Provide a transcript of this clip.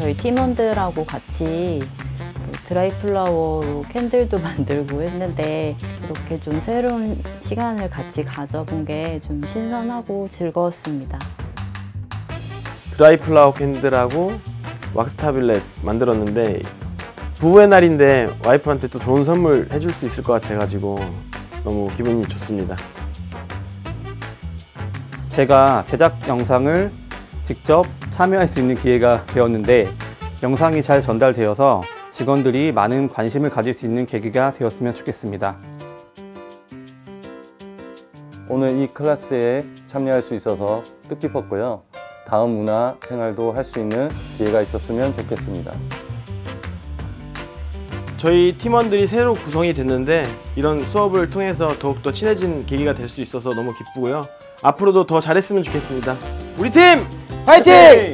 저희 팀원들하고 같이 드라이 플라워로 캔들도 만들고 했는데 이렇게 좀 새로운 시간을 같이 가져본 게 좀 신선하고 즐거웠습니다. 드라이 플라워 캔들하고 왁스 타블렛 만들었는데 부부의 날인데 와이프한테 또 좋은 선물 해줄 수 있을 것 같아가지고 너무 기분이 좋습니다. 제가 제작 영상을 직접 참여할 수 있는 기회가 되었는데 영상이 잘 전달되어서 직원들이 많은 관심을 가질 수 있는 계기가 되었으면 좋겠습니다. 오늘 이 클래스에 참여할 수 있어서 뜻깊었고요. 다음 문화 생활도 할 수 있는 기회가 있었으면 좋겠습니다. 저희 팀원들이 새로 구성이 됐는데 이런 수업을 통해서 더욱더 친해진 계기가 될 수 있어서 너무 기쁘고요. 앞으로도 더 잘했으면 좋겠습니다. 우리 팀! 화이팅!